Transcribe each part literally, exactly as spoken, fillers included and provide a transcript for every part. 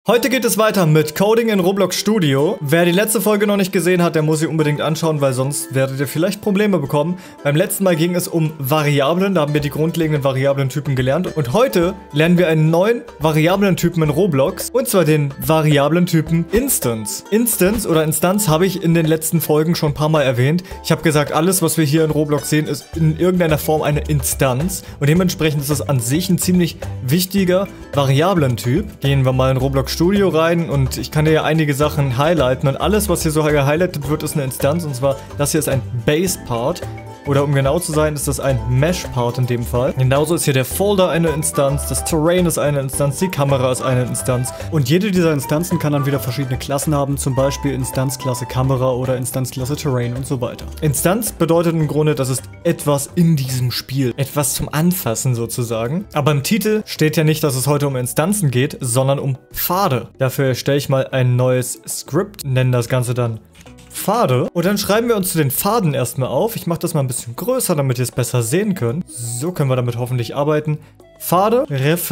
Heute geht es weiter mit Coding in Roblox Studio. Wer die letzte Folge noch nicht gesehen hat, der muss sie unbedingt anschauen, weil sonst werdet ihr vielleicht Probleme bekommen. Beim letzten Mal ging es um Variablen, da haben wir die grundlegenden Variablentypen gelernt. Und heute lernen wir einen neuen Variablentypen in Roblox, und zwar den Variablentypen Instance. Instance oder Instanz habe ich in den letzten Folgen schon ein paar Mal erwähnt. Ich habe gesagt, alles, was wir hier in Roblox sehen, ist in irgendeiner Form eine Instanz. Und dementsprechend ist das an sich ein ziemlich wichtiger Variablentyp. Gehen wir mal in Roblox Studio rein und ich kann dir ja einige Sachen highlighten, und alles, was hier so gehighlightet wird, ist eine Instanz, und zwar das hier ist ein Base-Part. Oder um genau zu sein, ist das ein Mesh-Part in dem Fall. Genauso ist hier der Folder eine Instanz, das Terrain ist eine Instanz, die Kamera ist eine Instanz. Und jede dieser Instanzen kann dann wieder verschiedene Klassen haben, zum Beispiel Instanzklasse Kamera oder Instanzklasse Terrain und so weiter. Instanz bedeutet im Grunde, das ist etwas in diesem Spiel. Etwas zum Anfassen sozusagen. Aber im Titel steht ja nicht, dass es heute um Instanzen geht, sondern um Pfade. Dafür erstelle ich mal ein neues Script, nennen das Ganze dann Pfade. Und dann schreiben wir uns zu den Pfaden erstmal auf. Ich mache das mal ein bisschen größer, damit ihr es besser sehen könnt. So können wir damit hoffentlich arbeiten. Pfade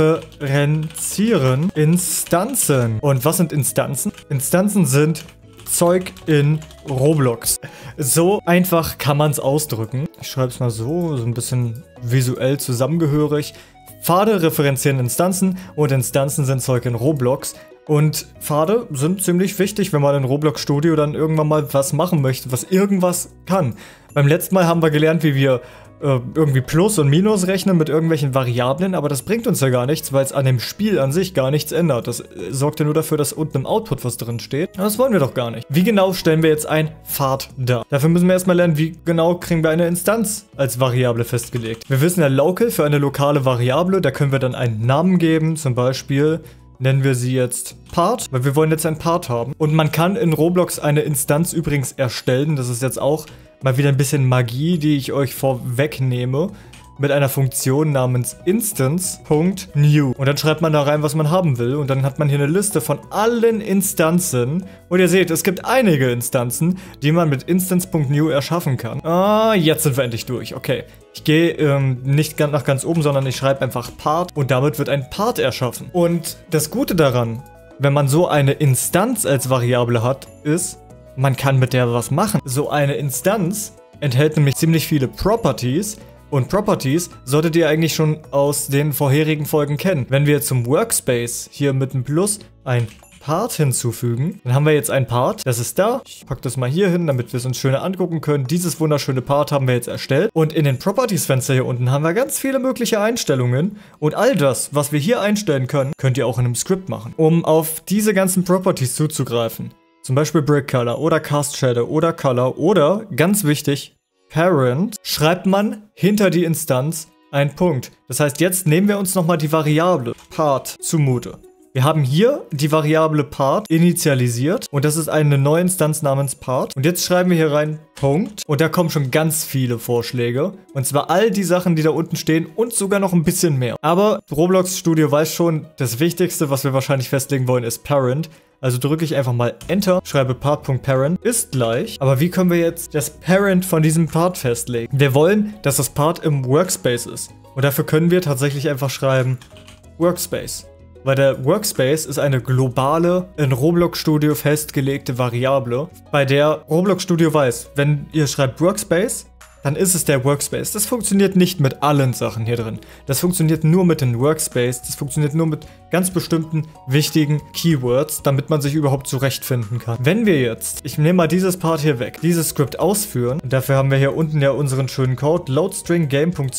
referenzieren Instanzen. Und was sind Instanzen? Instanzen sind Zeug in Roblox. So einfach kann man es ausdrücken. Ich schreibe es mal so, so ein bisschen visuell zusammengehörig. Pfade referenzieren Instanzen und Instanzen sind Zeug in Roblox. Und Pfade sind ziemlich wichtig, wenn man in Roblox Studio dann irgendwann mal was machen möchte, was irgendwas kann. Beim letzten Mal haben wir gelernt, wie wir äh, irgendwie Plus und Minus rechnen mit irgendwelchen Variablen, aber das bringt uns ja gar nichts, weil es an dem Spiel an sich gar nichts ändert. Das äh, sorgt ja nur dafür, dass unten im Output was drin steht. Aber das wollen wir doch gar nicht. Wie genau stellen wir jetzt einen Pfad dar? Dafür müssen wir erstmal lernen, wie genau kriegen wir eine Instanz als Variable festgelegt. Wir wissen ja Local für eine lokale Variable, da können wir dann einen Namen geben, zum Beispiel nennen wir sie jetzt Part, weil wir wollen jetzt ein Part haben. Und man kann in Roblox eine Instanz übrigens erstellen. Das ist jetzt auch mal wieder ein bisschen Magie, die ich euch vorwegnehme. Mit einer Funktion namens Instance.new. Und dann schreibt man da rein, was man haben will. Und dann hat man hier eine Liste von allen Instanzen. Und ihr seht, es gibt einige Instanzen, die man mit Instance.new erschaffen kann. Ah, jetzt sind wir endlich durch. Okay. Ich gehe ähm, nicht nach ganz oben, sondern ich schreibe einfach Part. Und damit wird ein Part erschaffen. Und das Gute daran, wenn man so eine Instanz als Variable hat, ist, man kann mit der was machen. So eine Instanz enthält nämlich ziemlich viele Properties. Und Properties solltet ihr eigentlich schon aus den vorherigen Folgen kennen. Wenn wir zum Workspace hier mit einem Plus ein Part hinzufügen, dann haben wir jetzt ein Part, das ist da. Ich packe das mal hier hin, damit wir es uns schöner angucken können. Dieses wunderschöne Part haben wir jetzt erstellt. Und in den Properties-Fenster hier unten haben wir ganz viele mögliche Einstellungen. Und all das, was wir hier einstellen können, könnt ihr auch in einem Skript machen, um auf diese ganzen Properties zuzugreifen. Zum Beispiel Brick Color oder Cast Shadow oder Color oder, ganz wichtig, Parent, schreibt man hinter die Instanz einen Punkt. Das heißt, jetzt nehmen wir uns nochmal die Variable Part zumute. Wir haben hier die Variable Part initialisiert und das ist eine neue Instanz namens Part. Und jetzt schreiben wir hier rein Punkt und da kommen schon ganz viele Vorschläge. Und zwar all die Sachen, die da unten stehen und sogar noch ein bisschen mehr. Aber Roblox Studio weiß schon, das Wichtigste, was wir wahrscheinlich festlegen wollen, ist Parent. Also drücke ich einfach mal Enter, schreibe Part.Parent ist gleich. Aber wie können wir jetzt das Parent von diesem Part festlegen? Wir wollen, dass das Part im Workspace ist. Und dafür können wir tatsächlich einfach schreiben Workspace. Weil der Workspace ist eine globale, in Roblox Studio festgelegte Variable, bei der Roblox Studio weiß, wenn ihr schreibt Workspace, dann ist es der Workspace. Das funktioniert nicht mit allen Sachen hier drin. Das funktioniert nur mit dem Workspace. Das funktioniert nur mit ganz bestimmten wichtigen Keywords, damit man sich überhaupt zurechtfinden kann. Wenn wir jetzt, ich nehme mal dieses Part hier weg, dieses Skript ausführen, und dafür haben wir hier unten ja unseren schönen Code, loadstring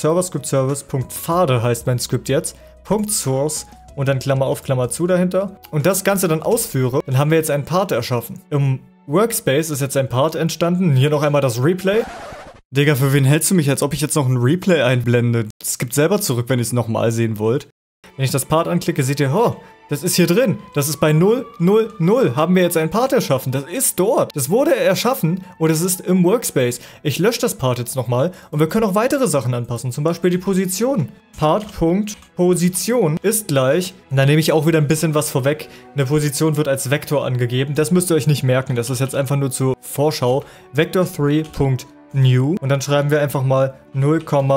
game.serverscriptservice.pfade heißt mein Skript jetzt, .source und dann Klammer auf, Klammer zu dahinter. Und das Ganze dann ausführe, dann haben wir jetzt einen Part erschaffen. Im Workspace ist jetzt ein Part entstanden. Hier noch einmal das Replay. Digga, für wen hältst du mich, als ob ich jetzt noch ein Replay einblende? Das gibt selber zurück, wenn ihr es nochmal sehen wollt. Wenn ich das Part anklicke, seht ihr, oh, das ist hier drin. Das ist bei null null null. Haben wir jetzt ein Part erschaffen. Das ist dort. Das wurde erschaffen und es ist im Workspace. Ich lösche das Part jetzt nochmal und wir können auch weitere Sachen anpassen. Zum Beispiel die Position. Part.Position ist gleich. Und da nehme ich auch wieder ein bisschen was vorweg. Eine Position wird als Vektor angegeben. Das müsst ihr euch nicht merken. Das ist jetzt einfach nur zur Vorschau. Vector drei. New und dann schreiben wir einfach mal null Komma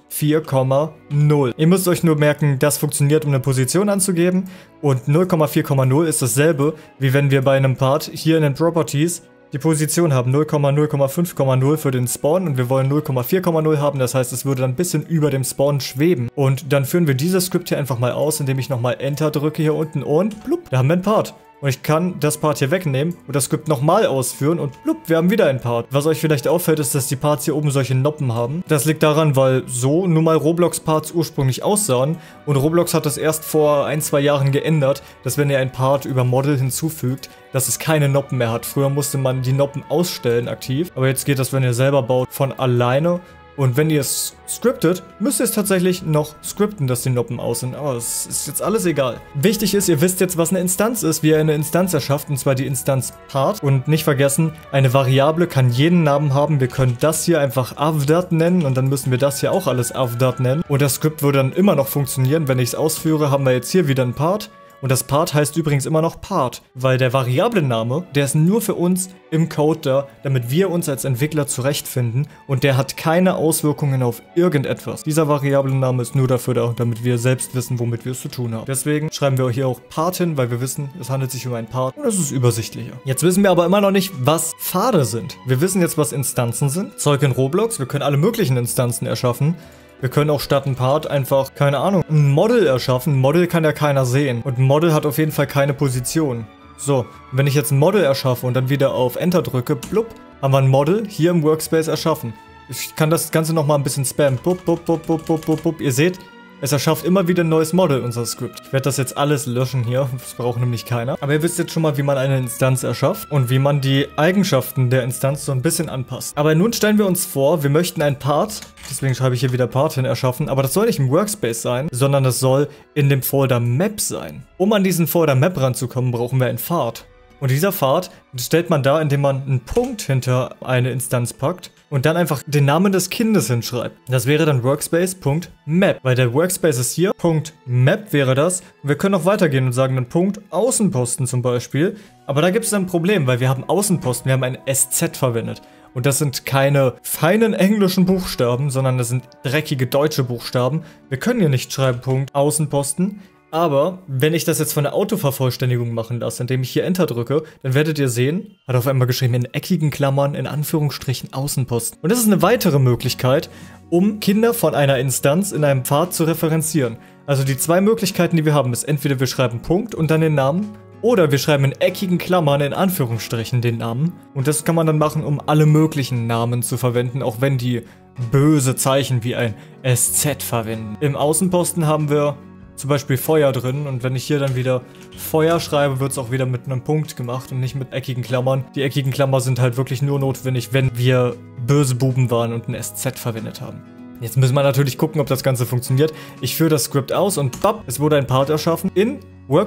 vier Komma null. Ihr müsst euch nur merken, das funktioniert, um eine Position anzugeben. Und null Komma vier Komma null ist dasselbe, wie wenn wir bei einem Part hier in den Properties die Position haben. null Komma null Komma fünf Komma null für den Spawn und wir wollen null Komma vier Komma null haben. Das heißt, es würde dann ein bisschen über dem Spawn schweben. Und dann führen wir dieses Skript hier einfach mal aus, indem ich nochmal Enter drücke hier unten und blub, da haben wir einen Part. Und ich kann das Part hier wegnehmen und das Skript nochmal ausführen und blub, wir haben wieder ein Part. Was euch vielleicht auffällt, ist, dass die Parts hier oben solche Noppen haben. Das liegt daran, weil so nun mal Roblox-Parts ursprünglich aussahen. Und Roblox hat das erst vor ein, zwei Jahren geändert, dass wenn ihr ein Part über Model hinzufügt, dass es keine Noppen mehr hat. Früher musste man die Noppen ausstellen aktiv. Aber jetzt geht das, wenn ihr selber baut, von alleine. Und wenn ihr es scriptet, müsst ihr es tatsächlich noch scripten, dass die Noppen aus sind. Aber es ist jetzt alles egal. Wichtig ist, ihr wisst jetzt, was eine Instanz ist, wie ihr eine Instanz erschafft, und zwar die Instanz Part. Und nicht vergessen, eine Variable kann jeden Namen haben. Wir können das hier einfach avdat nennen und dann müssen wir das hier auch alles avdat nennen. Und das Skript würde dann immer noch funktionieren. Wenn ich es ausführe, haben wir jetzt hier wieder ein Part. Und das Part heißt übrigens immer noch Part, weil der Variablenname, der ist nur für uns im Code da, damit wir uns als Entwickler zurechtfinden und der hat keine Auswirkungen auf irgendetwas. Dieser Variablenname ist nur dafür da, damit wir selbst wissen, womit wir es zu tun haben. Deswegen schreiben wir hier auch Part hin, weil wir wissen, es handelt sich um einen Part und es ist übersichtlicher. Jetzt wissen wir aber immer noch nicht, was Pfade sind. Wir wissen jetzt, was Instanzen sind. Zeug in Roblox, wir können alle möglichen Instanzen erschaffen. Wir können auch statt ein Part einfach, keine Ahnung, ein Model erschaffen. Ein Model kann ja keiner sehen. Und ein Model hat auf jeden Fall keine Position. So, wenn ich jetzt ein Model erschaffe und dann wieder auf Enter drücke, blub, haben wir ein Model hier im Workspace erschaffen. Ich kann das Ganze nochmal ein bisschen spammen. Blub, blub, blub, blub, blub, blub, blub. Ihr seht, es erschafft immer wieder ein neues Model, unser Skript. Ich werde das jetzt alles löschen hier, das braucht nämlich keiner. Aber ihr wisst jetzt schon mal, wie man eine Instanz erschafft und wie man die Eigenschaften der Instanz so ein bisschen anpasst. Aber nun stellen wir uns vor, wir möchten ein Part, deswegen schreibe ich hier wieder Part hin, erschaffen, aber das soll nicht im Workspace sein, sondern das soll in dem Folder Map sein. Um an diesen Folder Map ranzukommen, brauchen wir einen Pfad. Und dieser Pfad stellt man da, indem man einen Punkt hinter eine Instanz packt und dann einfach den Namen des Kindes hinschreibt. Das wäre dann Workspace.map, weil der Workspace ist hier, .map wäre das. Und wir können auch weitergehen und sagen dann Punkt Außenposten zum Beispiel. Aber da gibt es ein Problem, weil wir haben Außenposten, wir haben ein S Z verwendet. Und das sind keine feinen englischen Buchstaben, sondern das sind dreckige deutsche Buchstaben. Wir können hier nicht schreiben Punkt Außenposten. Aber wenn ich das jetzt von der Autovervollständigung machen lasse, indem ich hier Enter drücke, dann werdet ihr sehen, hat auf einmal geschrieben in eckigen Klammern, in Anführungsstrichen Außenposten. Und das ist eine weitere Möglichkeit, um Kinder von einer Instanz in einem Pfad zu referenzieren. Also die zwei Möglichkeiten, die wir haben, ist entweder wir schreiben Punkt und dann den Namen, oder wir schreiben in eckigen Klammern, in Anführungsstrichen, den Namen. Und das kann man dann machen, um alle möglichen Namen zu verwenden, auch wenn die böse Zeichen wie ein S Z verwenden. Im Außenposten haben wir zum Beispiel Feuer drin und wenn ich hier dann wieder Feuer schreibe, wird es auch wieder mit einem Punkt gemacht und nicht mit eckigen Klammern. Die eckigen Klammern sind halt wirklich nur notwendig, wenn wir böse Buben waren und ein S Z verwendet haben. Jetzt müssen wir natürlich gucken, ob das Ganze funktioniert. Ich führe das Skript aus und bap, es wurde ein Part erschaffen in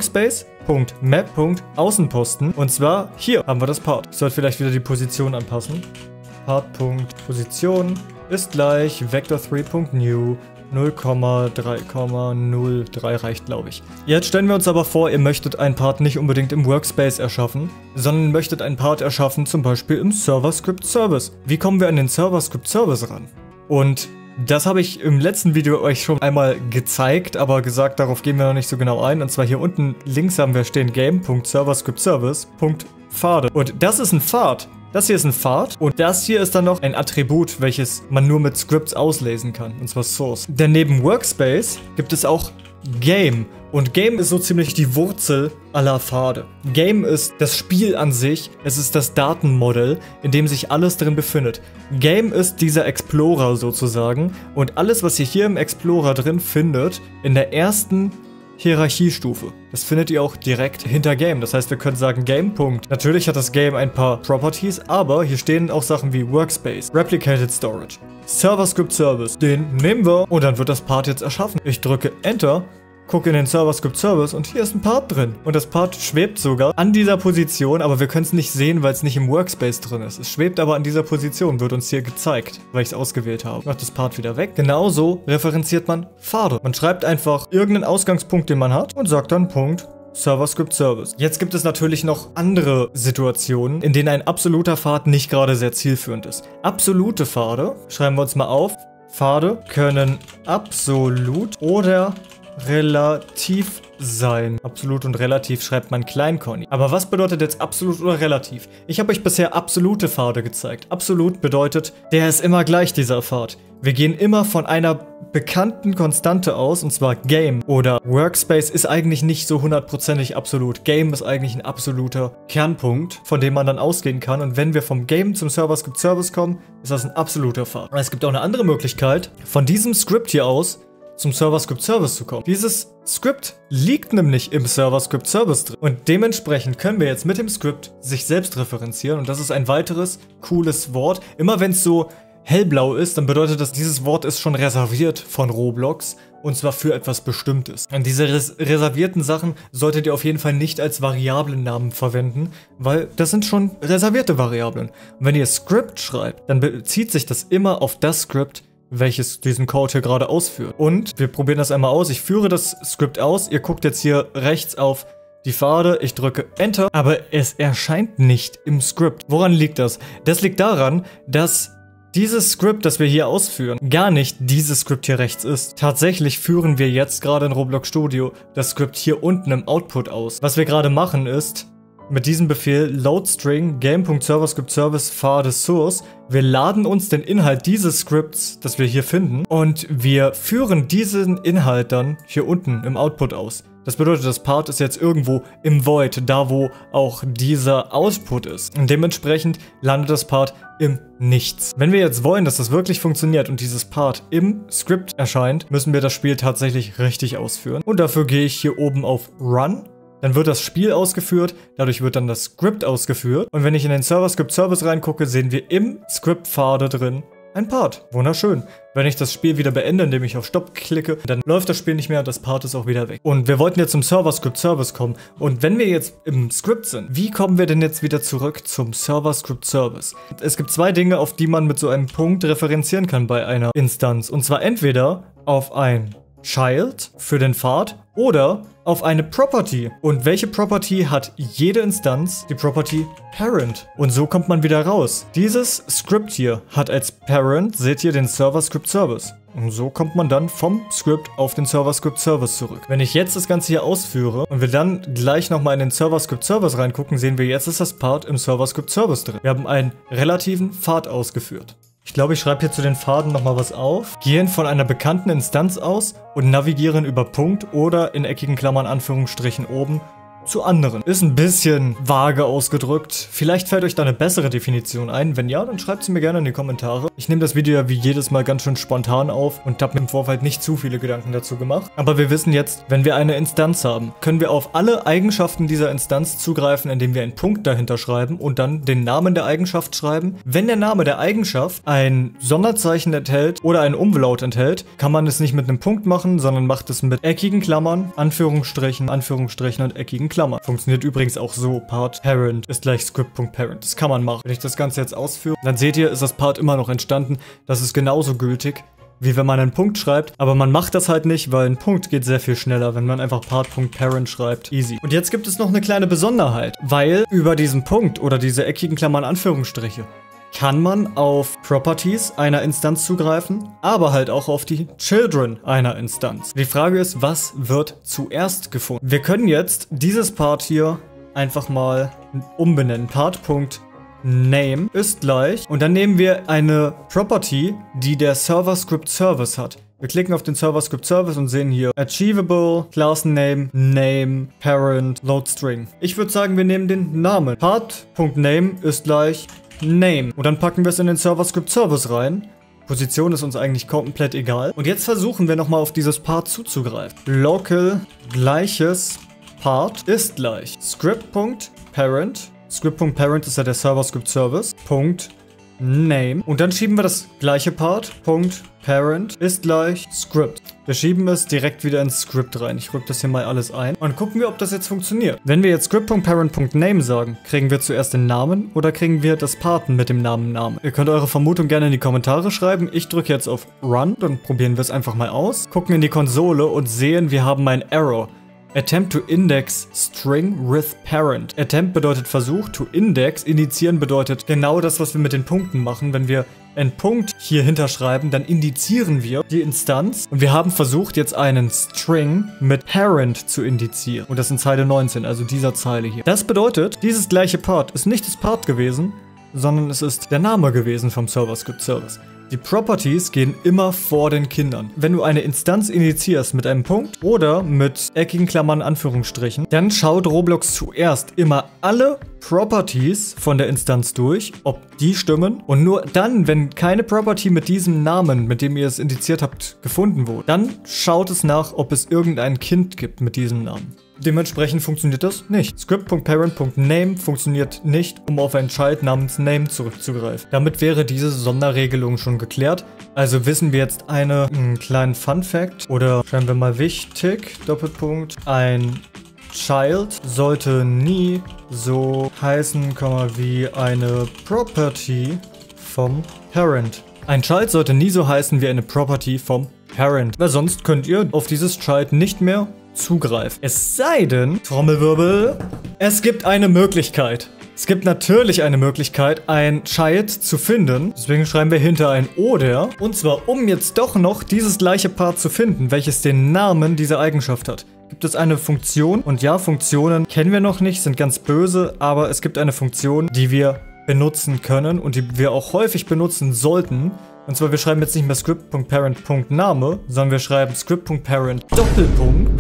Workspace.map.außenposten und zwar hier haben wir das Part. Ich sollte vielleicht wieder die Position anpassen. Part.position ist gleich vector drei.new null Komma drei Komma null drei reicht, glaube ich. Jetzt stellen wir uns aber vor, ihr möchtet einen Part nicht unbedingt im Workspace erschaffen, sondern möchtet einen Part erschaffen, zum Beispiel im Server-Script-Service. Wie kommen wir an den Server-Script-Service ran? Und das habe ich im letzten Video euch schon einmal gezeigt, aber gesagt, darauf gehen wir noch nicht so genau ein. Und zwar hier unten links haben wir stehen game.server-script-service.pfade. Und das ist ein Pfad. Das hier ist ein Pfad und das hier ist dann noch ein Attribut, welches man nur mit Scripts auslesen kann, und zwar Source. Denn neben Workspace gibt es auch Game. Und Game ist so ziemlich die Wurzel aller Pfade. Game ist das Spiel an sich, es ist das Datenmodell, in dem sich alles drin befindet. Game ist dieser Explorer sozusagen und alles, was ihr hier im Explorer drin findet, in der ersten Hierarchiestufe. Das findet ihr auch direkt hinter Game. Das heißt, wir können sagen Game. Punkt. Natürlich hat das Game ein paar Properties, aber hier stehen auch Sachen wie Workspace, Replicated Storage, Server Script Service. Den nehmen wir und dann wird das Part jetzt erschaffen. Ich drücke Enter, gucke in den Server Script Service und hier ist ein Part drin. Und das Part schwebt sogar an dieser Position, aber wir können es nicht sehen, weil es nicht im Workspace drin ist. Es schwebt aber an dieser Position, wird uns hier gezeigt, weil ich es ausgewählt habe. Ich mache das Part wieder weg. Genauso referenziert man Pfade. Man schreibt einfach irgendeinen Ausgangspunkt, den man hat und sagt dann Punkt Server Script Service. Jetzt gibt es natürlich noch andere Situationen, in denen ein absoluter Pfad nicht gerade sehr zielführend ist. Absolute Pfade, schreiben wir uns mal auf, Pfade können absolut oder relativ sein. Absolut und relativ schreibt man Klein-Conny. Aber was bedeutet jetzt absolut oder relativ? Ich habe euch bisher absolute Pfade gezeigt. Absolut bedeutet, der ist immer gleich, dieser Pfad. Wir gehen immer von einer bekannten Konstante aus, und zwar Game oder Workspace ist eigentlich nicht so hundertprozentig absolut. Game ist eigentlich ein absoluter Kernpunkt, von dem man dann ausgehen kann. Und wenn wir vom Game zum Server-Script-Service kommen, ist das ein absoluter Pfad. Es gibt auch eine andere Möglichkeit, von diesem Script hier aus zum Server-Script-Service zu kommen. Dieses Skript liegt nämlich im Server-Script-Service drin. Und dementsprechend können wir jetzt mit dem Skript sich selbst referenzieren. Und das ist ein weiteres cooles Wort. Immer wenn es so hellblau ist, dann bedeutet das, dieses Wort ist schon reserviert von Roblox. Und zwar für etwas Bestimmtes. Und diese res reservierten Sachen solltet ihr auf jeden Fall nicht als Variablennamen verwenden, weil das sind schon reservierte Variablen. Und wenn ihr Script schreibt, dann bezieht sich das immer auf das Skript, welches diesen Code hier gerade ausführt. Und wir probieren das einmal aus. Ich führe das Skript aus. Ihr guckt jetzt hier rechts auf die Pfade. Ich drücke Enter. Aber es erscheint nicht im Skript. Woran liegt das? Das liegt daran, dass dieses Skript, das wir hier ausführen, gar nicht dieses Skript hier rechts ist. Tatsächlich führen wir jetzt gerade in Roblox Studio das Skript hier unten im Output aus. Was wir gerade machen ist, mit diesem Befehl loadstring game.server-script-service Pfade source, wir laden uns den Inhalt dieses Skripts, das wir hier finden, und wir führen diesen Inhalt dann hier unten im Output aus. Das bedeutet, das Part ist jetzt irgendwo im Void, da wo auch dieser Output ist. Und dementsprechend landet das Part im Nichts. Wenn wir jetzt wollen, dass das wirklich funktioniert und dieses Part im Skript erscheint, müssen wir das Spiel tatsächlich richtig ausführen. Und dafür gehe ich hier oben auf Run. Dann wird das Spiel ausgeführt, dadurch wird dann das Skript ausgeführt. Und wenn ich in den Server-Script-Service reingucke, sehen wir im Skript-Pfade drin ein Part. Wunderschön. Wenn ich das Spiel wieder beende, indem ich auf Stopp klicke, dann läuft das Spiel nicht mehr und das Part ist auch wieder weg. Und wir wollten jetzt zum Server-Script-Service kommen. Und wenn wir jetzt im Skript sind, wie kommen wir denn jetzt wieder zurück zum Server-Script-Service? Es gibt zwei Dinge, auf die man mit so einem Punkt referenzieren kann bei einer Instanz. Und zwar entweder auf ein Child für den Pfad oder auf eine Property. Und welche Property hat jede Instanz? Die Property Parent. Und so kommt man wieder raus. Dieses Skript hier hat als Parent, seht ihr, den Server-Script-Service. Und so kommt man dann vom Skript auf den Server-Script-Service zurück. Wenn ich jetzt das Ganze hier ausführe und wir dann gleich nochmal in den Server-Script-Service reingucken, sehen wir, jetzt ist das Part im Server-Script-Service drin. Wir haben einen relativen Pfad ausgeführt. Ich glaube, ich schreibe hier zu den Pfaden nochmal was auf. Gehen von einer bekannten Instanz aus und navigieren über Punkt oder in eckigen Klammern Anführungsstrichen oben zu anderen. Ist ein bisschen vage ausgedrückt. Vielleicht fällt euch da eine bessere Definition ein. Wenn ja, dann schreibt sie mir gerne in die Kommentare. Ich nehme das Video ja wie jedes Mal ganz schön spontan auf und habe mir im Vorfeld nicht zu viele Gedanken dazu gemacht. Aber wir wissen jetzt, wenn wir eine Instanz haben, können wir auf alle Eigenschaften dieser Instanz zugreifen, indem wir einen Punkt dahinter schreiben und dann den Namen der Eigenschaft schreiben. Wenn der Name der Eigenschaft ein Sonderzeichen enthält oder ein Umlaut enthält, kann man es nicht mit einem Punkt machen, sondern macht es mit eckigen Klammern, Anführungsstrichen, Anführungsstrichen und eckigen Klammern. Funktioniert übrigens auch so, Part Parent ist gleich Script.Parent. Das kann man machen. Wenn ich das Ganze jetzt ausführe, dann seht ihr, ist das Part immer noch entstanden. Das ist genauso gültig, wie wenn man einen Punkt schreibt. Aber man macht das halt nicht, weil ein Punkt geht sehr viel schneller, wenn man einfach Part.Parent schreibt. Easy. Und jetzt gibt es noch eine kleine Besonderheit, weil über diesen Punkt oder diese eckigen Klammern Anführungsstriche kann man auf Properties einer Instanz zugreifen, aber halt auch auf die Children einer Instanz. Die Frage ist, was wird zuerst gefunden? Wir können jetzt dieses Part hier einfach mal umbenennen. Part.Name ist gleich und dann nehmen wir eine Property, die der Server-Script-Service hat. Wir klicken auf den Server-Script-Service und sehen hier Achievable, Classname, Name, Parent, Loadstring. Ich würde sagen, wir nehmen den Namen. Part.Name ist gleich Name. Und dann packen wir es in den Server-Script-Service rein. Position ist uns eigentlich komplett egal. Und jetzt versuchen wir nochmal auf dieses Part zuzugreifen. Local gleiches Part ist gleich Script.Parent. Script.Parent ist ja der Server-Script-Service. Name. Und dann schieben wir das gleiche Part. Parent ist gleich Script. Wir schieben es direkt wieder ins Script rein. Ich rück das hier mal alles ein. Und gucken wir, ob das jetzt funktioniert. Wenn wir jetzt Script.Parent.Name sagen, kriegen wir zuerst den Namen oder kriegen wir das Parten mit dem Namen Namen? Ihr könnt eure Vermutung gerne in die Kommentare schreiben. Ich drücke jetzt auf Run. Dann probieren wir es einfach mal aus. Gucken in die Konsole und sehen, wir haben einen Error. Attempt to index string with parent. Attempt bedeutet Versuch, to index, initiieren bedeutet genau das, was wir mit den Punkten machen, wenn wir einen Punkt hier hinterschreiben, dann indizieren wir die Instanz. Und wir haben versucht, jetzt einen String mit Parent zu indizieren. Und das in Zeile neunzehn, also dieser Zeile hier. Das bedeutet, dieses gleiche Part ist nicht das Part gewesen, sondern es ist der Name gewesen vom Server-Script-Service. Die Properties gehen immer vor den Kindern. Wenn du eine Instanz initiierst mit einem Punkt oder mit eckigen Klammern Anführungsstrichen, dann schaut Roblox zuerst immer alle Properties von der Instanz durch, ob die stimmen. Und nur dann, wenn keine Property mit diesem Namen, mit dem ihr es indiziert habt, gefunden wurde, dann schaut es nach, ob es irgendein Kind gibt mit diesem Namen. Dementsprechend funktioniert das nicht. Script.parent.name funktioniert nicht, um auf ein Child namens Name zurückzugreifen. Damit wäre diese Sonderregelung schon geklärt. Also wissen wir jetzt eine, einen kleinen Fun Fact oder schreiben wir mal wichtig, Doppelpunkt, ein Child sollte nie so heißen, wie eine Property vom Parent. Ein Child sollte nie so heißen wie eine Property vom Parent, weil sonst könnt ihr auf dieses Child nicht mehr zugreifen. Es sei denn, Trommelwirbel, es gibt eine Möglichkeit. Es gibt natürlich eine Möglichkeit, ein Child zu finden. Deswegen schreiben wir hinter ein oder. Und zwar, um jetzt doch noch dieses gleiche Part zu finden, welches den Namen dieser Eigenschaft hat. Gibt es eine Funktion? Und ja, Funktionen kennen wir noch nicht, sind ganz böse, aber es gibt eine Funktion, die wir benutzen können und die wir auch häufig benutzen sollten. Und zwar, wir schreiben jetzt nicht mehr Script.parent.name, sondern wir schreiben Script.parent Doppelpunkt.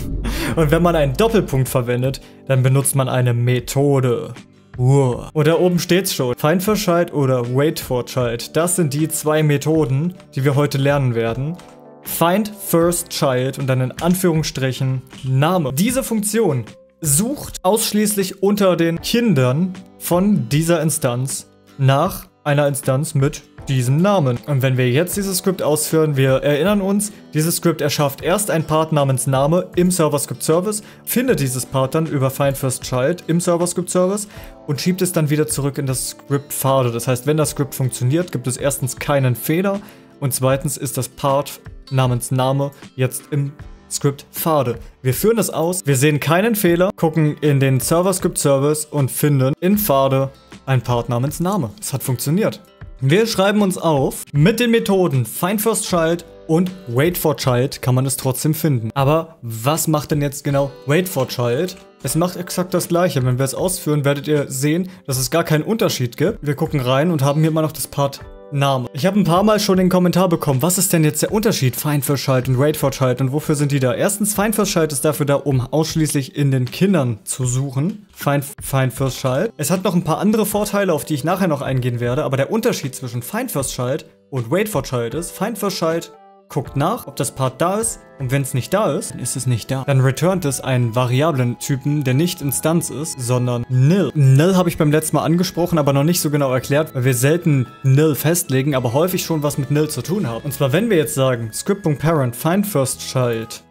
Und wenn man einen Doppelpunkt verwendet, dann benutzt man eine Methode. Uh. Und da oben steht's schon. Find for Child oder Wait for Child. Das sind die zwei Methoden, die wir heute lernen werden. Find First Child und dann in Anführungsstrichen Name. Diese Funktion sucht ausschließlich unter den Kindern von dieser Instanz nach einer Instanz mit diesem Namen. Und wenn wir jetzt dieses Skript ausführen, wir erinnern uns, dieses Skript erschafft erst ein Part namens Name im Server-Script-Service, findet dieses Part dann über Find First Child im Server-Script-Service und schiebt es dann wieder zurück in das Skript-Pfade. Das heißt, wenn das Skript funktioniert, gibt es erstens keinen Fehler und zweitens ist das Part namens Name jetzt im Skript-Pfade. Wir führen das aus, wir sehen keinen Fehler, gucken in den Server-Script-Service und finden in Pfade ein Part namens Name. Es hat funktioniert. Wir schreiben uns auf, mit den Methoden Find First Child und Wait for Child kann man es trotzdem finden. Aber was macht denn jetzt genau Wait for Child? Es macht exakt das gleiche. Wenn wir es ausführen, werdet ihr sehen, dass es gar keinen Unterschied gibt. Wir gucken rein und haben hier immer noch das Part Name. Ich habe ein paar Mal schon den Kommentar bekommen, was ist denn jetzt der Unterschied Find First Child und Wait for Child und wofür sind die da? Erstens, Find First Child ist dafür da, um ausschließlich in den Kindern zu suchen. Find, Find First Child. Es hat noch ein paar andere Vorteile, auf die ich nachher noch eingehen werde, aber der Unterschied zwischen Find First Child und Wait for Child ist, Find First Child guckt nach, ob das Part da ist und wenn es nicht da ist, dann ist es nicht da. Dann returnt es einen Variablen-Typen, der nicht Instanz ist, sondern nil. Nil habe ich beim letzten Mal angesprochen, aber noch nicht so genau erklärt, weil wir selten nil festlegen, aber häufig schon was mit nil zu tun haben. Und zwar, wenn wir jetzt sagen, Script.parent find first child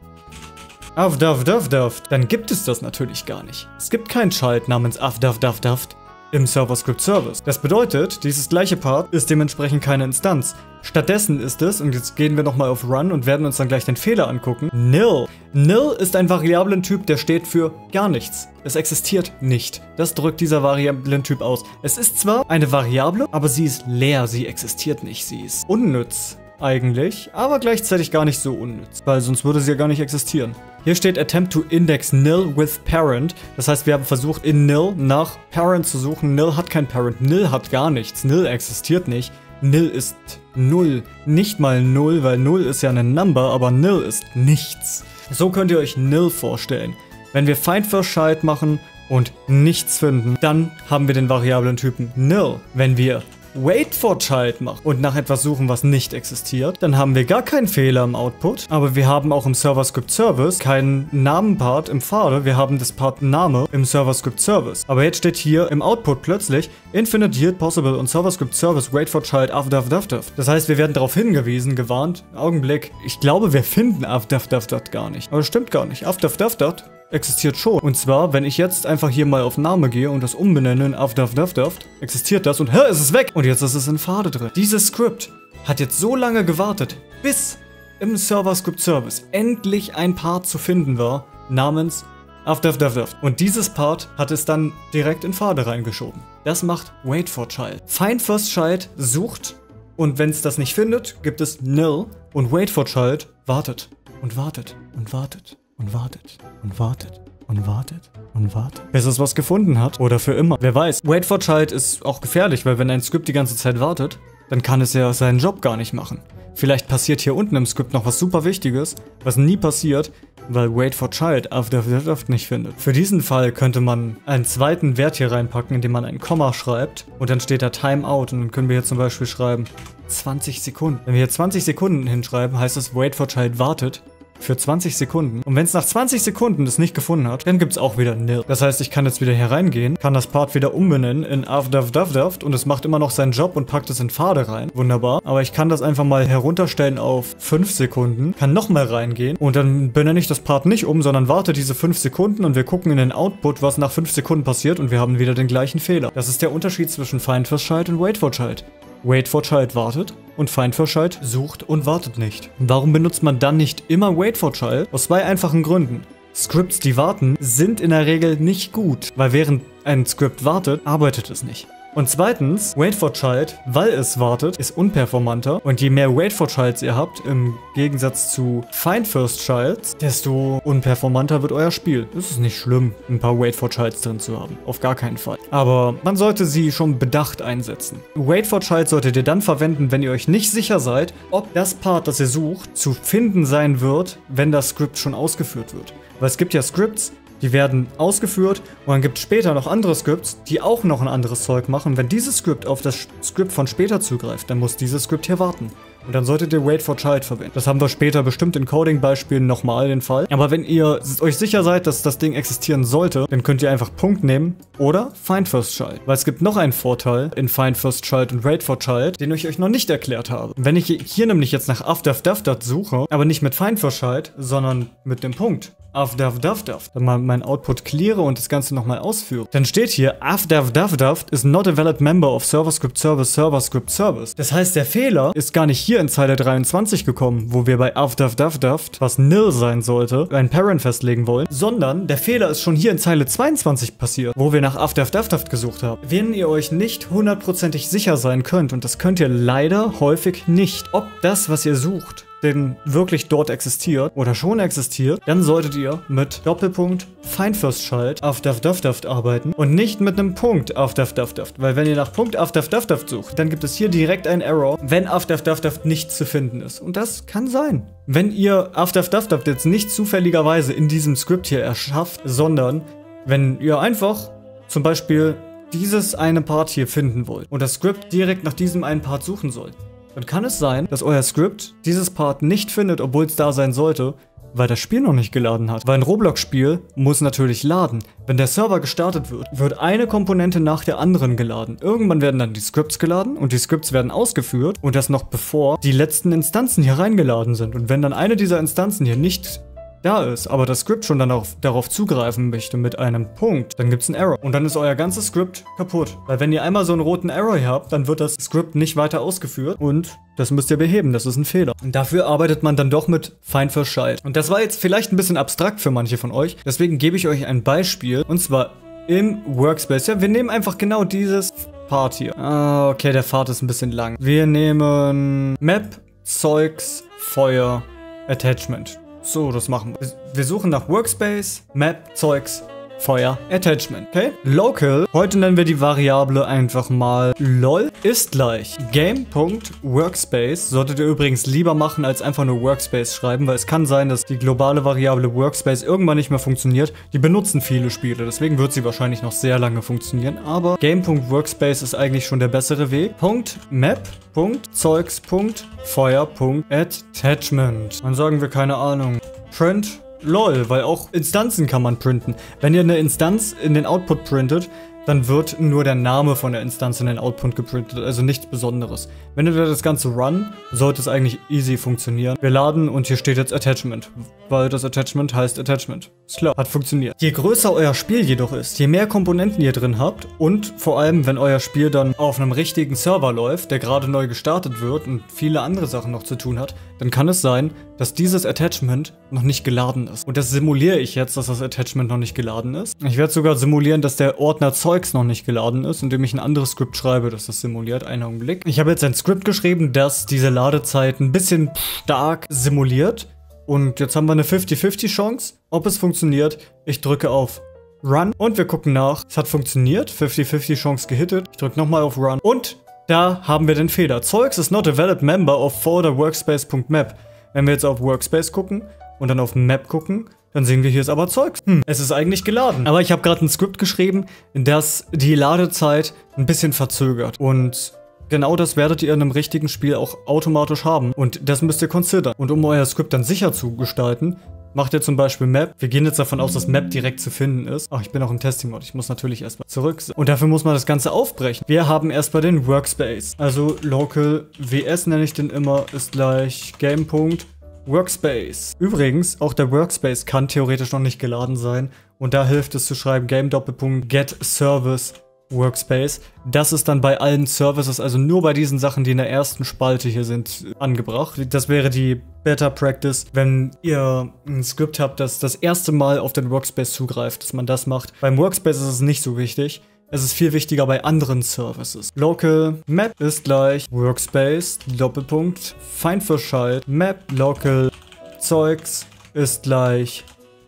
afdafdafdaft, dann gibt es das natürlich gar nicht. Es gibt kein Child namens afdafdafdaft im Server-Script-Service. Das bedeutet, dieses gleiche Part ist dementsprechend keine Instanz. Stattdessen ist es, und jetzt gehen wir nochmal auf Run und werden uns dann gleich den Fehler angucken, nil. Nil ist ein Variablentyp, der steht für gar nichts. Es existiert nicht. Das drückt dieser Variablentyp aus. Es ist zwar eine Variable, aber sie ist leer, sie existiert nicht, sie ist unnütz eigentlich, aber gleichzeitig gar nicht so unnütz, weil sonst würde sie ja gar nicht existieren. Hier steht Attempt to index nil with parent. Das heißt, wir haben versucht, in nil nach parent zu suchen. Nil hat kein Parent. Nil hat gar nichts. Nil existiert nicht. Nil ist null. Nicht mal null, weil null ist ja eine Number, aber nil ist nichts. So könnt ihr euch nil vorstellen. Wenn wir Find First Child machen und nichts finden, dann haben wir den Variablentypen nil. Wenn wir Wait for Child machen und nach etwas suchen, was nicht existiert, dann haben wir gar keinen Fehler im Output, aber wir haben auch im Server-Script-Service keinen Namenpart im Pfade, wir haben das Part Name im Server-Script-Service. Aber jetzt steht hier im Output plötzlich Infinite Yield Possible und Server-Script-Service Wait for Child afdafdafdaft. Das heißt, wir werden darauf hingewiesen, gewarnt, Augenblick, ich glaube, wir finden afdafdafdaft gar nicht. Aber das stimmt gar nicht. Afdafdafdaft existiert schon. Und zwar, wenn ich jetzt einfach hier mal auf Name gehe und das umbenenne in afdafdafdaft, existiert das und hä, es ist weg. Und jetzt ist es in Pfade drin. Dieses Skript hat jetzt so lange gewartet, bis im Server-Script-Service endlich ein Part zu finden war, namens afdafdafdaft. Und dieses Part hat es dann direkt in Pfade reingeschoben. Das macht Wait for Child. Find First Child sucht Und wenn es das nicht findet, gibt es nil und wait for child wartet und wartet und wartet und wartet und wartet und wartet und wartet, bis es was gefunden hat oder für immer. Wer weiß. Wait for child ist auch gefährlich, weil wenn ein Script die ganze Zeit wartet, dann kann es ja seinen Job gar nicht machen. Vielleicht passiert hier unten im Skript noch was super Wichtiges, was nie passiert, weil wait for child after oft nicht findet. Für diesen Fall könnte man einen zweiten Wert hier reinpacken, indem man ein Komma schreibt und dann steht da Timeout und dann können wir hier zum Beispiel schreiben zwanzig Sekunden. Wenn wir hier zwanzig Sekunden hinschreiben, heißt es wait for child wartet für zwanzig Sekunden. Und wenn es nach zwanzig Sekunden das nicht gefunden hat, dann gibt es auch wieder nil. Das heißt, ich kann jetzt wieder hier reingehen, kann das Part wieder umbenennen in afdavdavdaft und es macht immer noch seinen Job und packt es in Pfade rein. Wunderbar. Aber ich kann das einfach mal herunterstellen auf fünf Sekunden, kann nochmal reingehen und dann benenne ich das Part nicht um, sondern warte diese fünf Sekunden und wir gucken in den Output, was nach fünf Sekunden passiert und wir haben wieder den gleichen Fehler. Das ist der Unterschied zwischen find for child und wait for child. Wait for child wartet und find for child sucht und wartet nicht. Warum benutzt man dann nicht immer wait for child? Aus zwei einfachen Gründen. Scripts, die warten, sind in der Regel nicht gut, weil während ein Script wartet, arbeitet es nicht. Und zweitens, wait for child, weil es wartet, ist unperformanter und je mehr wait for childs ihr habt, im Gegensatz zu find first childs, desto unperformanter wird euer Spiel. Es ist nicht schlimm, ein paar wait for childs drin zu haben, auf gar keinen Fall. Aber man sollte sie schon bedacht einsetzen. Wait for child solltet ihr dann verwenden, wenn ihr euch nicht sicher seid, ob das Part, das ihr sucht, zu finden sein wird, wenn das Skript schon ausgeführt wird. Weil es gibt ja Scripts, die werden ausgeführt und dann gibt es später noch andere Skripts, die auch noch ein anderes Zeug machen. Wenn dieses Skript auf das Skript von später zugreift, dann muss dieses Skript hier warten. Und dann solltet ihr wait for child verwenden. Das haben wir später bestimmt in Coding-Beispielen nochmal den Fall. Aber wenn ihr euch sicher seid, dass das Ding existieren sollte, dann könnt ihr einfach Punkt nehmen oder find first child. Weil es gibt noch einen Vorteil in find first child und wait for child, den ich euch noch nicht erklärt habe. Wenn ich hier nämlich jetzt nach afdavdavdaft suche, aber nicht mit find first child, sondern mit dem Punkt afdavdavdaft, dann mal meinen Output cleare und das Ganze nochmal ausführe, dann steht hier afdavdavdaft is not a valid member of server-script service server-script service. Das heißt, der Fehler ist gar nicht hier in Zeile dreiundzwanzig gekommen, wo wir bei afdavdavdaft, was nil sein sollte, ein Parent festlegen wollen, sondern der Fehler ist schon hier in Zeile zweiundzwanzig passiert, wo wir nach afdavdavdaft gesucht haben. Wenn ihr euch nicht hundertprozentig sicher sein könnt, und das könnt ihr leider häufig nicht, ob das, was ihr sucht, denn wirklich dort existiert oder schon existiert, dann solltet ihr mit Doppelpunkt find first child afdavdavdaft arbeiten und nicht mit einem Punkt afdavdavdaft, weil wenn ihr nach Punkt afdavdavdaft sucht, dann gibt es hier direkt einen Error, wenn afdavdavdaft nicht zu finden ist. Und das kann sein. Wenn ihr afdavdavdaft jetzt nicht zufälligerweise in diesem Skript hier erschafft, sondern wenn ihr einfach zum Beispiel dieses eine Part hier finden wollt und das Skript direkt nach diesem einen Part suchen soll, dann kann es sein, dass euer Skript dieses Part nicht findet, obwohl es da sein sollte, weil das Spiel noch nicht geladen hat. Weil ein Roblox-Spiel muss natürlich laden. Wenn der Server gestartet wird, wird eine Komponente nach der anderen geladen. Irgendwann werden dann die Scripts geladen und die Scripts werden ausgeführt und das noch bevor die letzten Instanzen hier reingeladen sind. Und wenn dann eine dieser Instanzen hier nicht da ist, aber das Skript schon dann auch darauf zugreifen möchte mit einem Punkt, dann gibt es einen Error. Und dann ist euer ganzes Skript kaputt. Weil wenn ihr einmal so einen roten Error hier habt, dann wird das Skript nicht weiter ausgeführt und das müsst ihr beheben, das ist ein Fehler. Und dafür arbeitet man dann doch mit find first child. Und das war jetzt vielleicht ein bisschen abstrakt für manche von euch, deswegen gebe ich euch ein Beispiel und zwar im Workspace. Ja, wir nehmen einfach genau dieses Part hier. Ah, okay, der Pfad ist ein bisschen lang. Wir nehmen Map, Zeugs, Feuer, Attachment. So, das machen wir. Wir suchen nach Workspace, Map, Zeugs, Feuer, Attachment. Okay? Local. Heute nennen wir die Variable einfach mal lol ist gleich game.workspace. Solltet ihr übrigens lieber machen, als einfach nur Workspace schreiben, weil es kann sein, dass die globale Variable Workspace irgendwann nicht mehr funktioniert. Die benutzen viele Spiele, deswegen wird sie wahrscheinlich noch sehr lange funktionieren. Aber game.workspace ist eigentlich schon der bessere Weg. Map. Zeugs. Feuer. Attachment. Dann sagen wir keine Ahnung. Print. Lol, weil auch Instanzen kann man printen. Wenn ihr eine Instanz in den Output printet, dann wird nur der Name von der Instanz in den Output geprintet, also nichts Besonderes. Wenn ihr das Ganze run, sollte es eigentlich easy funktionieren. Wir laden und hier steht jetzt Attachment, weil das Attachment heißt Attachment. Ist klar, hat funktioniert. Je größer euer Spiel jedoch ist, je mehr Komponenten ihr drin habt und vor allem, wenn euer Spiel dann auf einem richtigen Server läuft, der gerade neu gestartet wird und viele andere Sachen noch zu tun hat, dann kann es sein, dass dieses Attachment noch nicht geladen ist. Und das simuliere ich jetzt, dass das Attachment noch nicht geladen ist. Ich werde sogar simulieren, dass der Ordner Zeugs Zeugs noch nicht geladen ist, indem ich ein anderes Skript schreibe, das das simuliert. Einen Augenblick. Ich habe jetzt ein Skript geschrieben, das diese Ladezeit ein bisschen stark simuliert. Und jetzt haben wir eine fünfzig fünfzig Chance, ob es funktioniert. Ich drücke auf Run und wir gucken nach. Es hat funktioniert. fünfzig fünfzig Chance gehittet. Ich drücke nochmal auf Run und da haben wir den Fehler. Zeugs is not a valid member of folder workspace.map. Wenn wir jetzt auf Workspace gucken und dann auf Map gucken, dann sehen wir, hier ist aber Zeugs. Hm, es ist eigentlich geladen. Aber ich habe gerade ein Skript geschrieben, das die Ladezeit ein bisschen verzögert. Und genau das werdet ihr in einem richtigen Spiel auch automatisch haben. Und das müsst ihr considern. Und um euer Skript dann sicher zu gestalten, macht ihr zum Beispiel Map. Wir gehen jetzt davon aus, dass Map direkt zu finden ist. Ach, ich bin auch im Testing-Mode. Ich muss natürlich erstmal zurück. Und dafür muss man das Ganze aufbrechen. Wir haben erstmal den Workspace. Also local ws nenne ich den immer, ist gleich game.workspace. Übrigens, auch der Workspace kann theoretisch noch nicht geladen sein. Und da hilft es zu schreiben game.get-service Workspace. Das ist dann bei allen Services, also nur bei diesen Sachen, die in der ersten Spalte hier sind, angebracht. Das wäre die Better Practice, wenn ihr ein Skript habt, das das erste Mal auf den Workspace zugreift, dass man das macht. Beim Workspace ist es nicht so wichtig. Es ist viel wichtiger bei anderen Services. Local Map ist gleich Workspace, Doppelpunkt, find for child, Map, Local Zeugs ist gleich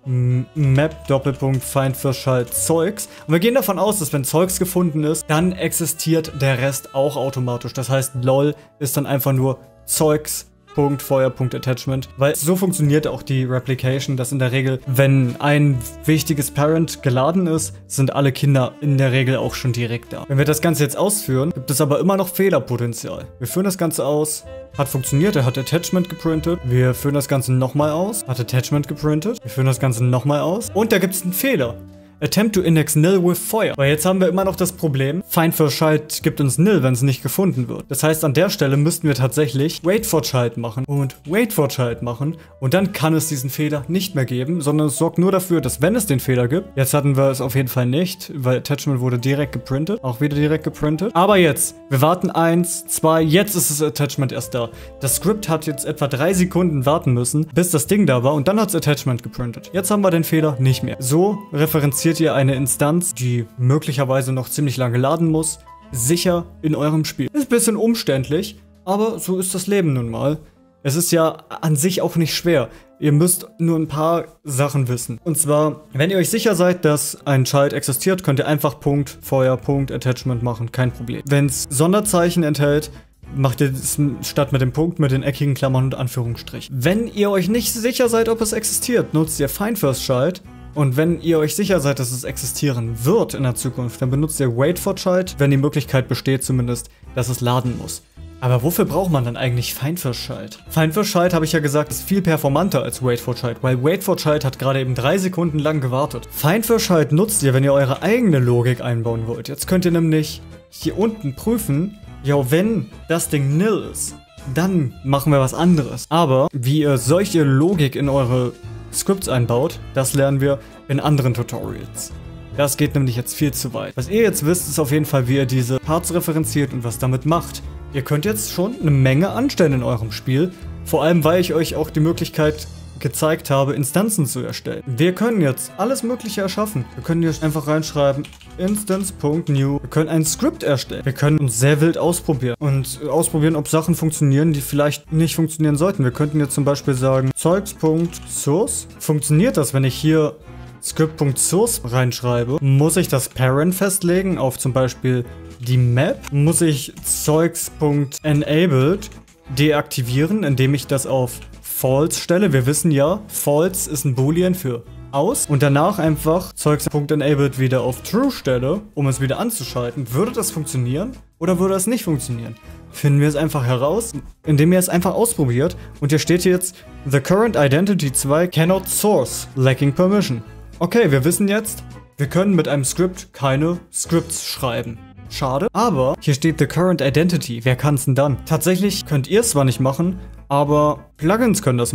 Map, Doppelpunkt, find for child Zeugs. Und wir gehen davon aus, dass wenn Zeugs gefunden ist, dann existiert der Rest auch automatisch. Das heißt, lol ist dann einfach nur Zeugs. Punkt, Feuer, Punkt, Attachment. Weil so funktioniert auch die Replication, dass in der Regel, wenn ein wichtiges Parent geladen ist, sind alle Kinder in der Regel auch schon direkt da. Wenn wir das Ganze jetzt ausführen, gibt es aber immer noch Fehlerpotenzial. Wir führen das Ganze aus, hat funktioniert, er hat Attachment geprintet. Wir führen das Ganze nochmal aus, hat Attachment geprintet. Wir führen das Ganze nochmal aus und da gibt es einen Fehler. Attempt to index nil with fire. Weil jetzt haben wir immer noch das Problem, find for child gibt uns nil, wenn es nicht gefunden wird. Das heißt, an der Stelle müssten wir tatsächlich wait for child machen und wait for child machen und dann kann es diesen Fehler nicht mehr geben, sondern es sorgt nur dafür, dass wenn es den Fehler gibt, jetzt hatten wir es auf jeden Fall nicht, weil Attachment wurde direkt geprintet, auch wieder direkt geprintet. Aber jetzt, wir warten eins, zwei, jetzt ist das Attachment erst da. Das Skript hat jetzt etwa drei Sekunden warten müssen, bis das Ding da war und dann hat es Attachment geprintet. Jetzt haben wir den Fehler nicht mehr. So referenziert ihr eine Instanz, die möglicherweise noch ziemlich lange laden muss, sicher in eurem Spiel. Ist ein bisschen umständlich, aber so ist das Leben nun mal. Es ist ja an sich auch nicht schwer. Ihr müsst nur ein paar Sachen wissen. Und zwar, wenn ihr euch sicher seid, dass ein Child existiert, könnt ihr einfach Punkt, Feuer, Punkt, Attachment machen, kein Problem. Wenn es Sonderzeichen enthält, macht ihr es statt mit dem Punkt mit den eckigen Klammern und Anführungsstrichen. Wenn ihr euch nicht sicher seid, ob es existiert, nutzt ihr find first child. Und wenn ihr euch sicher seid, dass es existieren wird in der Zukunft, dann benutzt ihr wait for child, wenn die Möglichkeit besteht zumindest, dass es laden muss. Aber wofür braucht man dann eigentlich find first child? Find first child, habe ich ja gesagt, ist viel performanter als wait for child, weil wait for child hat gerade eben drei Sekunden lang gewartet. Find first child nutzt ihr, wenn ihr eure eigene Logik einbauen wollt. Jetzt könnt ihr nämlich hier unten prüfen, ja, wenn das Ding nil ist, dann machen wir was anderes. Aber wie ihr solche Logik in eure Scripts einbaut, das lernen wir in anderen Tutorials. Das geht nämlich jetzt viel zu weit. Was ihr jetzt wisst, ist auf jeden Fall, wie ihr diese Parts referenziert und was damit macht. Ihr könnt jetzt schon eine Menge anstellen in eurem Spiel, vor allem weil ich euch auch die Möglichkeit gezeigt habe, Instanzen zu erstellen. Wir können jetzt alles Mögliche erschaffen. Wir können hier einfach reinschreiben, instance.new. Wir können ein Skript erstellen. Wir können uns sehr wild ausprobieren und ausprobieren, ob Sachen funktionieren, die vielleicht nicht funktionieren sollten. Wir könnten jetzt zum Beispiel sagen, Zeugs.source. Funktioniert das, wenn ich hier Script.source reinschreibe? Muss ich das Parent festlegen auf zum Beispiel die Map? Muss ich Zeugs.enabled deaktivieren, indem ich das auf False stelle? Wir wissen ja, False ist ein Boolean für aus und danach einfach Zeugs.enabled wieder auf True stelle, um es wieder anzuschalten. Würde das funktionieren oder würde das nicht funktionieren? Finden wir es einfach heraus, indem ihr es einfach ausprobiert und hier steht jetzt The current identity zwei cannot source, lacking permission. Okay, wir wissen jetzt, wir können mit einem Skript keine Scripts schreiben. Schade, aber hier steht The current identity. Wer kann es denn dann? Tatsächlich könnt ihr es zwar nicht machen, aber Plugins können das machen.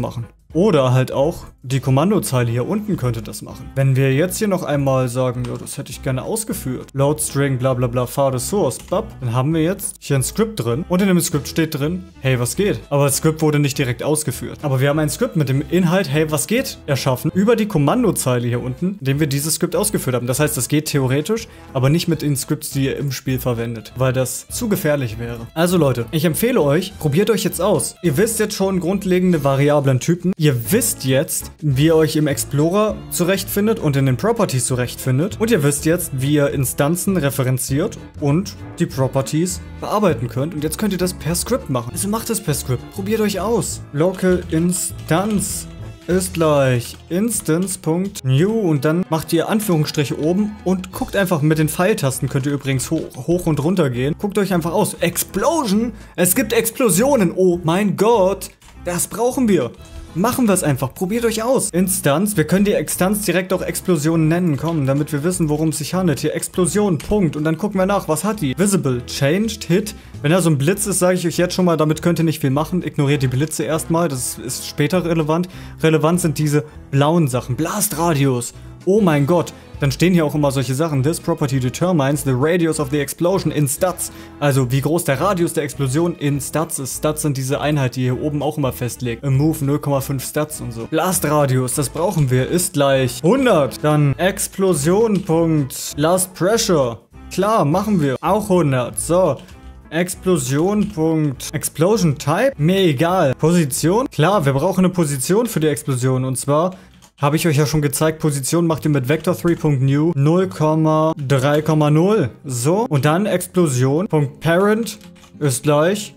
Oder halt auch die Kommandozeile hier unten könnte das machen. Wenn wir jetzt hier noch einmal sagen, ja, das hätte ich gerne ausgeführt. Load String, bla bla bla, File Source, bap, dann haben wir jetzt hier ein Skript drin. Und in dem Skript steht drin, hey, was geht? Aber das Skript wurde nicht direkt ausgeführt. Aber wir haben ein Skript mit dem Inhalt, hey, was geht? Erschaffen über die Kommandozeile hier unten, indem wir dieses Skript ausgeführt haben. Das heißt, das geht theoretisch, aber nicht mit den Skripts, die ihr im Spiel verwendet, weil das zu gefährlich wäre. Also Leute, ich empfehle euch, probiert euch jetzt aus. Ihr wisst jetzt schon grundlegende variablen Typen. Ihr wisst jetzt, wie ihr euch im Explorer zurechtfindet und in den Properties zurechtfindet. Und ihr wisst jetzt, wie ihr Instanzen referenziert und die Properties bearbeiten könnt. Und jetzt könnt ihr das per Script machen. Also macht es per Script. Probiert euch aus. Local Instance ist gleich instance.new und dann macht ihr Anführungsstriche oben und guckt einfach mit den Pfeiltasten, könnt ihr übrigens hoch, hoch und runter gehen. Guckt euch einfach aus. Explosion? Es gibt Explosionen. Oh mein Gott. Das brauchen wir. Machen wir es einfach. Probiert euch aus. Instanz. Wir können die Instanz direkt auch Explosion nennen. Komm, damit wir wissen, worum es sich handelt. Hier Explosion. Punkt. Und dann gucken wir nach. Was hat die? Visible. Changed. Hit. Wenn da so ein Blitz ist, sage ich euch jetzt schon mal, damit könnt ihr nicht viel machen. Ignoriert die Blitze erstmal. Das ist später relevant. Relevant sind diese blauen Sachen. Blastradius. Oh mein Gott. Dann stehen hier auch immer solche Sachen. This property determines the radius of the explosion in Stats. Also wie groß der Radius der Explosion in Stats ist. Stats sind diese Einheit, die ihr hier oben auch immer festlegt. Im Move null Komma fünf Stats und so. Blastradius, das brauchen wir, ist gleich hundert. Dann Explosion. Last Pressure. Klar, machen wir. Auch hundert. So. Explosion. Explosion Type? Mir egal. Position? Klar, wir brauchen eine Position für die Explosion. Und zwar habe ich euch ja schon gezeigt, Position macht ihr mit Vector drei Punkt new null Komma drei Komma null. So. Und dann Explosion. Parent ist gleich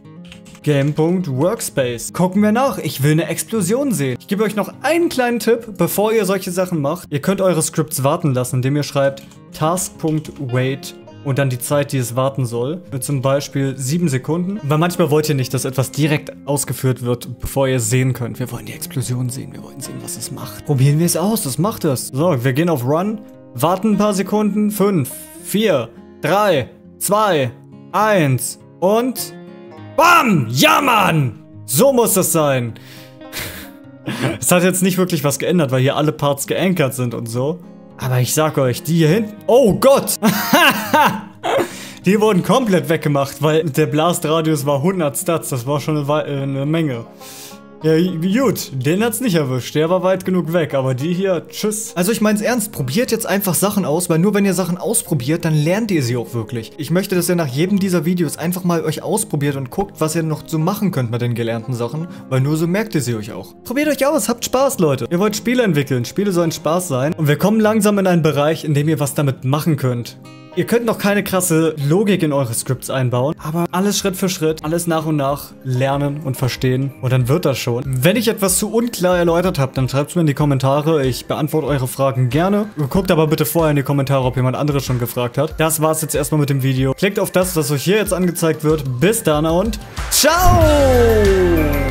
Game.Workspace. Gucken wir nach. Ich will eine Explosion sehen. Ich gebe euch noch einen kleinen Tipp, bevor ihr solche Sachen macht. Ihr könnt eure Scripts warten lassen, indem ihr schreibt task.wait und dann die Zeit, die es warten soll. Mit zum Beispiel sieben Sekunden. Weil manchmal wollt ihr nicht, dass etwas direkt ausgeführt wird, bevor ihr es sehen könnt. Wir wollen die Explosion sehen. Wir wollen sehen, was es macht. Probieren wir es aus. Das macht es. So, wir gehen auf Run. Warten ein paar Sekunden. fünf, vier, drei, zwei, eins und BAM! Ja, Mann! So muss das sein. Es hat jetzt nicht wirklich was geändert, weil hier alle Parts geankert sind und so. Aber ich sag euch, die hier hinten... Oh Gott! Die wurden komplett weggemacht, weil der Blastradius war hundert Stats. Das war schon eine, äh, eine Menge. Ja, gut. Den hat's nicht erwischt. Der war weit genug weg. Aber die hier, tschüss. Also ich mein's ernst. Probiert jetzt einfach Sachen aus, weil nur wenn ihr Sachen ausprobiert, dann lernt ihr sie auch wirklich. Ich möchte, dass ihr nach jedem dieser Videos einfach mal euch ausprobiert und guckt, was ihr noch so machen könnt mit den gelernten Sachen, weil nur so merkt ihr sie euch auch. Probiert euch aus. Habt Spaß, Leute. Ihr wollt Spiele entwickeln. Spiele sollen Spaß sein. Und wir kommen langsam in einen Bereich, in dem ihr was damit machen könnt. Ihr könnt noch keine krasse Logik in eure Scripts einbauen, aber alles Schritt für Schritt, alles nach und nach lernen und verstehen und dann wird das schon. Wenn ich etwas zu unklar erläutert habe, dann schreibt es mir in die Kommentare. Ich beantworte eure Fragen gerne. Guckt aber bitte vorher in die Kommentare, ob jemand anderes schon gefragt hat. Das war's jetzt erstmal mit dem Video. Klickt auf das, was euch hier jetzt angezeigt wird. Bis dann und ciao!